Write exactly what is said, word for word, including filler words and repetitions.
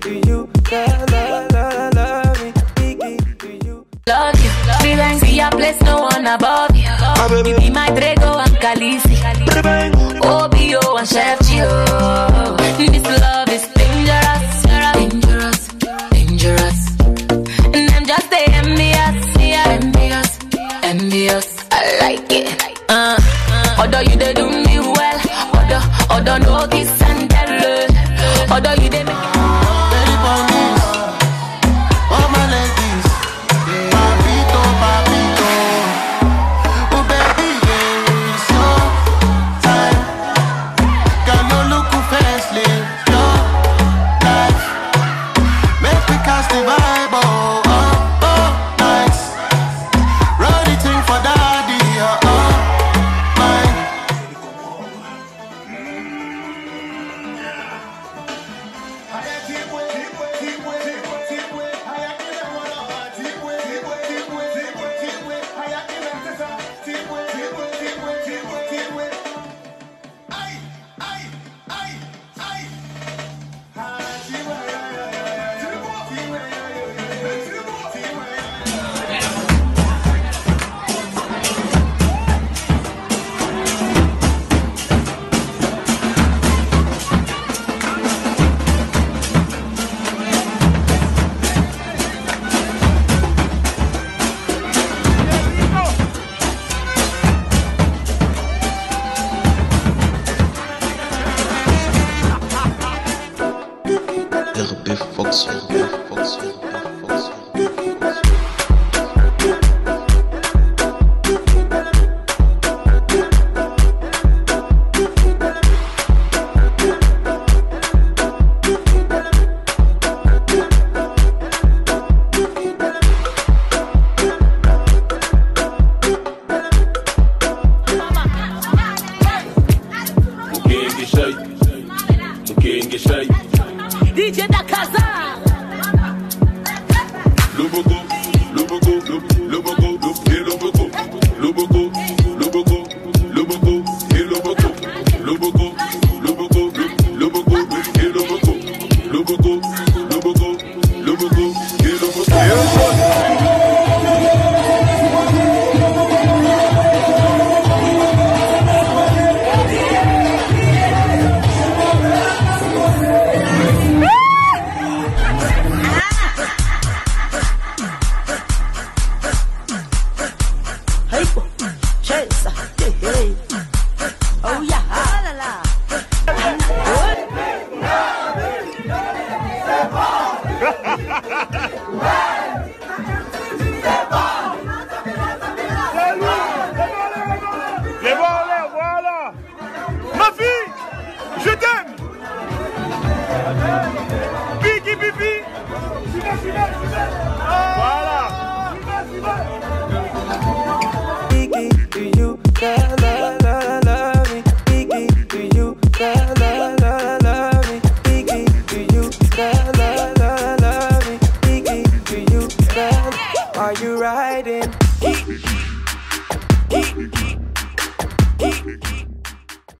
do you, la la la love me, Biggie, do you? Love you, be like see a place no one above you. You be my Drago and Khaleesi, Obio and Chef Gio. This love is dangerous, dangerous, dangerous. And I'm just the envious, envious, envious. I like it. Uh, although you they do me well, although, although no kiss and tell, although you they make it. D J da casa. Lobogo, lobogo, lobogo, lobogo, lobogo, lobogo, lobogo, lobogo, lobogo, lobogo, lobogo, lobogo, lobogo, lobogo, lobogo, Are you right?